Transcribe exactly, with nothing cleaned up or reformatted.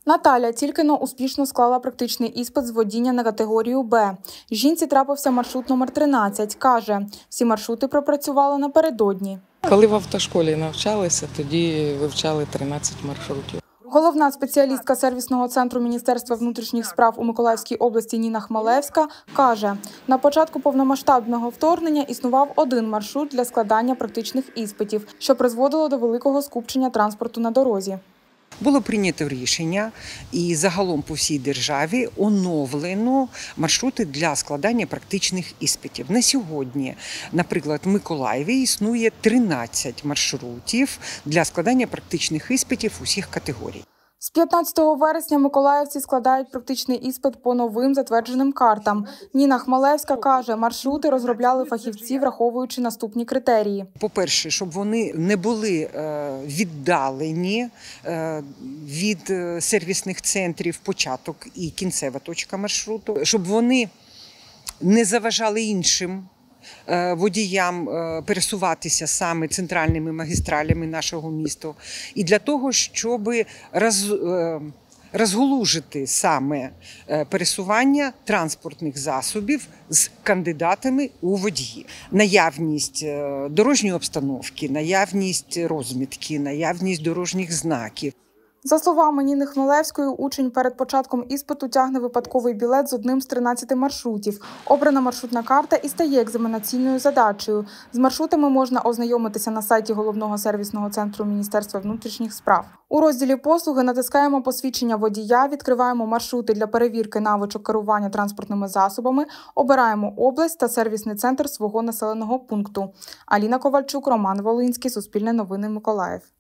Наталя тільки-но успішно склала практичний іспит з водіння на категорію Б. Жінці трапився маршрут номер тринадцять. Каже, всі маршрути пропрацювала напередодні. Коли в автошколі навчалися, тоді вивчали тринадцять маршрутів. Головна спеціалістка сервісного центру Міністерства внутрішніх справ у Миколаївській області Ніна Хмелевська каже, на початку повномасштабного вторгнення існував один маршрут для складання практичних іспитів, що призводило до великого скупчення транспорту на дорозі. Було прийнято рішення і загалом по всій державі оновлено маршрути для складання практичних іспитів. На сьогодні, наприклад, в Миколаєві існує тринадцять маршрутів для складання практичних іспитів усіх категорій. З п'ятнадцятого вересня миколаївці складають практичний іспит по новим затвердженим картам. Ніна Хмелевська каже, маршрути розробляли фахівці, враховуючи наступні критерії. По-перше, щоб вони не були віддалені від сервісних центрів початок і кінцева точка маршруту, щоб вони не заважали іншим водіям пересуватися саме центральними магістралями нашого міста. І для того, щоб роз, розголужити саме пересування транспортних засобів з кандидатами у водії. Наявність дорожньої обстановки, наявність розмітки, наявність дорожніх знаків. За словами Ніни Хмелевської, учень перед початком іспиту тягне випадковий білет з одним з тринадцяти маршрутів. Обрана маршрутна карта і стає екзаменаційною задачею. З маршрутами можна ознайомитися на сайті Головного сервісного центру Міністерства внутрішніх справ. У розділі «Послуги» натискаємо посвідчення водія, відкриваємо маршрути для перевірки навичок керування транспортними засобами, обираємо область та сервісний центр свого населеного пункту. Аліна Ковальчук, Роман Волинський, Суспільне новини, Миколаїв.